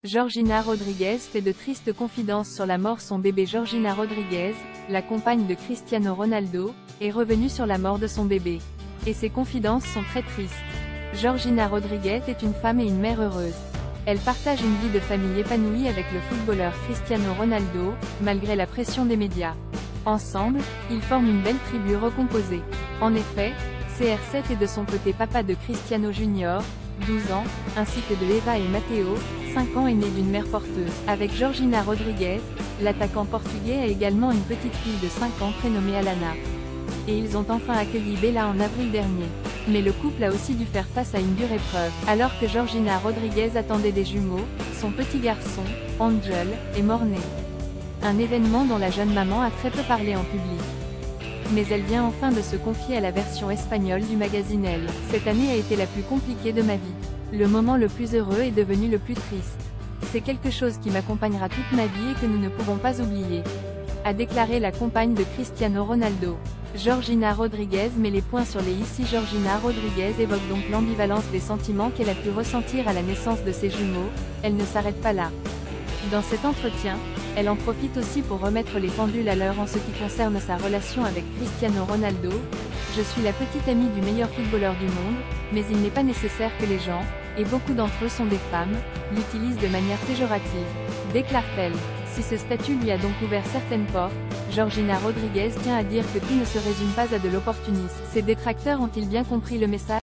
Georgina Rodríguez fait de tristes confidences sur la mort de son bébé. Georgina Rodríguez, la compagne de Cristiano Ronaldo, est revenue sur la mort de son bébé. Et ses confidences sont très tristes. Georgina Rodríguez est une femme et une mère heureuse. Elle partage une vie de famille épanouie avec le footballeur Cristiano Ronaldo, malgré la pression des médias. Ensemble, ils forment une belle tribu recomposée. En effet, CR7 est de son côté papa de Cristiano Junior, 12 ans, ainsi que de Eva et Matteo, 5 ans, et né d'une mère porteuse. Avec Georgina Rodríguez, l'attaquant portugais a également une petite fille de 5 ans prénommée Alana. Et ils ont enfin accueilli Bella en avril dernier. Mais le couple a aussi dû faire face à une dure épreuve. Alors que Georgina Rodríguez attendait des jumeaux, son petit garçon, Angel, est mort-né. Un événement dont la jeune maman a très peu parlé en public. Mais elle vient enfin de se confier à la version espagnole du magazine Elle. Cette année a été la plus compliquée de ma vie. Le moment le plus heureux est devenu le plus triste. C'est quelque chose qui m'accompagnera toute ma vie et que nous ne pouvons pas oublier, a déclaré la compagne de Cristiano Ronaldo. Georgina Rodríguez met les points sur les i. Ici Georgina Rodríguez évoque donc l'ambivalence des sentiments qu'elle a pu ressentir à la naissance de ses jumeaux. Elle ne s'arrête pas là. Dans cet entretien, elle en profite aussi pour remettre les pendules à l'heure en ce qui concerne sa relation avec Cristiano Ronaldo. Je suis la petite amie du meilleur footballeur du monde, mais il n'est pas nécessaire que les gens, et beaucoup d'entre eux sont des femmes, l'utilisent de manière péjorative, déclare-t-elle. Si ce statut lui a donc ouvert certaines portes, Georgina Rodríguez tient à dire que tout ne se résume pas à de l'opportunisme. Ses détracteurs ont-ils bien compris le message ?